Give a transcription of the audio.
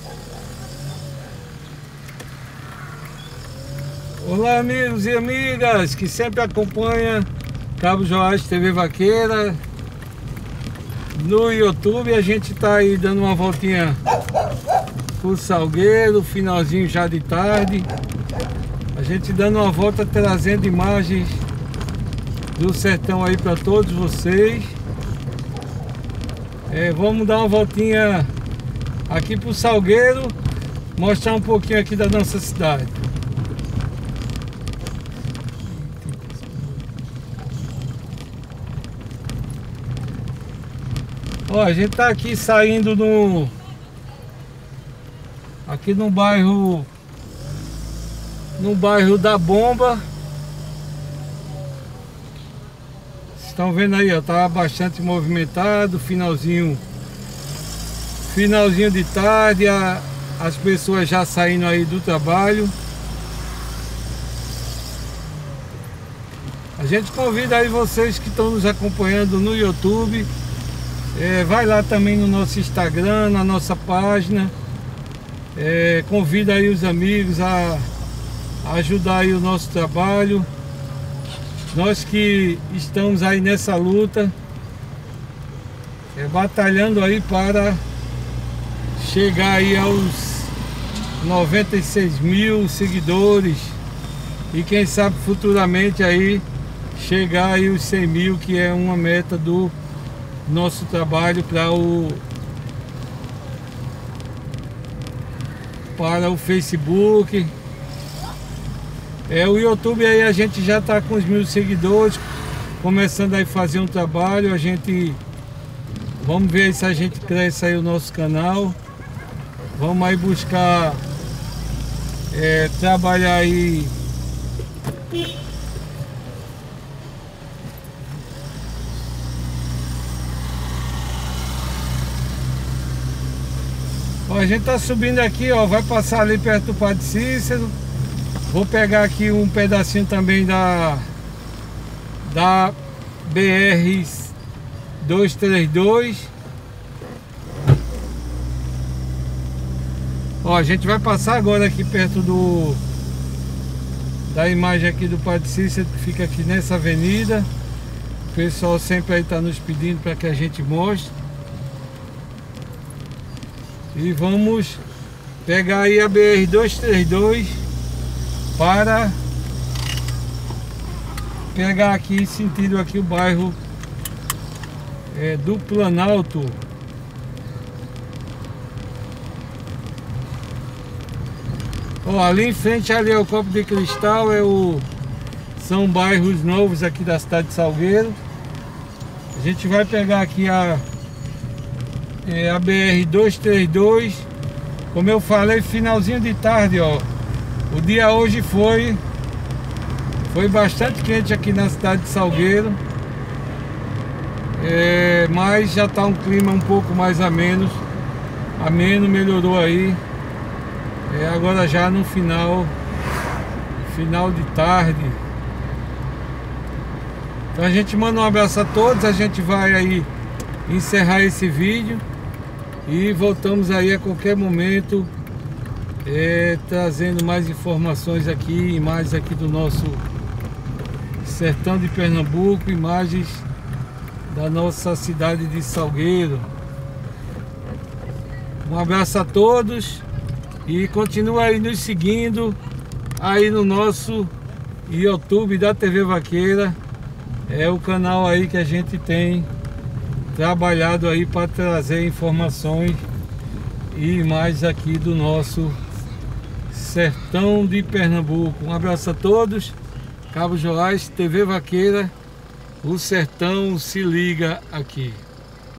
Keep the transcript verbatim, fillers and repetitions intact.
Olá, amigos e amigas que sempre acompanham Cabo Joás T V Vaqueira no YouTube. A gente tá aí dando uma voltinha por Salgueiro, finalzinho já de tarde. A gente dando uma volta, trazendo imagens do sertão aí para todos vocês. É, vamos dar uma voltinha aqui pro Salgueiro, mostrar um pouquinho aqui da nossa cidade. Ó, a gente tá aqui saindo no aqui no bairro no bairro da Bomba. Vocês estão vendo aí, ó, tá bastante movimentado, finalzinho finalzinho de tarde, a, as pessoas já saindo aí do trabalho. A gente convida aí vocês que estão nos acompanhando no YouTube. É, vai lá também no nosso Instagram, na nossa página. É, convida aí os amigos a, a ajudar aí o nosso trabalho. Nós que estamos aí nessa luta, é, batalhando aí para chegar aí aos noventa e seis mil seguidores. E quem sabe futuramente aí chegar aí os cem mil, que é uma meta do nosso trabalho para o para o Facebook. É, o YouTube aí a gente já está com os mil seguidores, começando aí a fazer um trabalho. A gente vamos ver se a gente cresce aí o nosso canal. Vamos aí buscar é, trabalhar aí Ó, a gente tá subindo aqui, ó, vai passar ali perto do Padre Cícero. Vou pegar aqui um pedacinho também da da B R duzentos e trinta e dois. Ó, a gente vai passar agora aqui perto do da imagem aqui do Padre Cícero, que fica aqui nessa avenida. O pessoal sempre aí tá nos pedindo para que a gente mostre. E vamos pegar aí a B R duzentos e trinta e dois para pegar aqui sentido aqui o bairro é, do Planalto. Ó, ali em frente ali é o Copo de Cristal, é o são bairros novos aqui da cidade de Salgueiro. A gente vai pegar aqui a É a B R duzentos e trinta e dois. Como eu falei, finalzinho de tarde, ó. O dia hoje foi Foi bastante quente aqui na cidade de Salgueiro, é, mas já tá um clima um pouco mais ameno. Ameno, melhorou aí, é, agora já no final Final de tarde. Então a gente manda um abraço a todos. A gente vai aí encerrar esse vídeo e voltamos aí a qualquer momento, é, trazendo mais informações aqui, imagens aqui do nosso sertão de Pernambuco, imagens da nossa cidade de Salgueiro. Um abraço a todos e continua aí nos seguindo aí no nosso YouTube da T V Vaqueira. É o canal aí que a gente tem trabalhado aí para trazer informações e imagens aqui do nosso sertão de Pernambuco. Um abraço a todos. Cabo Joás T V Vaqueira, o sertão se liga aqui.